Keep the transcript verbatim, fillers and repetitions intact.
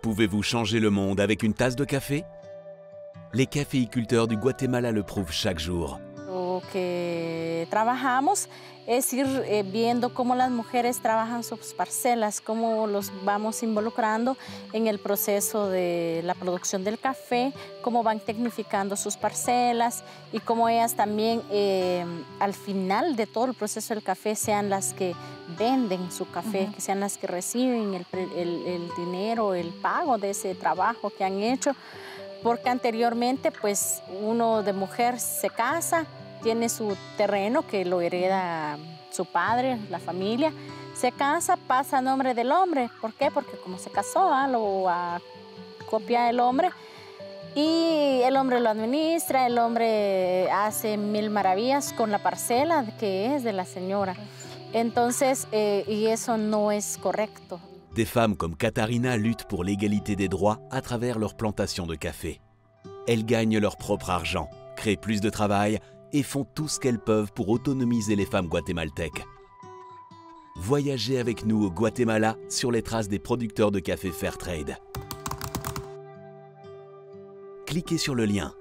Pouvez-vous changer le monde avec une tasse de café? Les caféiculteurs du Guatemala le prouvent chaque jour. Lo que trabajamos es ir eh, viendo cómo las mujeres trabajan sus parcelas, cómo los vamos involucrando en el proceso de la producción del café, cómo van tecnificando sus parcelas y cómo ellas también eh, al final de todo el proceso del café sean las que venden su café, uh-huh. que sean las que reciben el, el, el dinero, el pago de ese trabajo que han hecho. Porque anteriormente, pues, uno de mujer se casa, tiene su terreno que lo hereda su padre, la familia, se casa, pasa a nombre del hombre. ¿Por qué? Porque como se casó, ¿eh? lo uh, copia el hombre y el hombre lo administra, el hombre hace mil maravillas con la parcela que es de la señora. Entonces, eh, y eso no es correcto. Des femmes comme Katarina luttent pour l'égalité des droits à travers leur plantation de café. Elles gagnent leur propre argent, créent plus de travail et font tout ce qu'elles peuvent pour autonomiser les femmes guatémaltèques. Voyagez avec nous au Guatemala sur les traces des producteurs de café Fairtrade. Cliquez sur le lien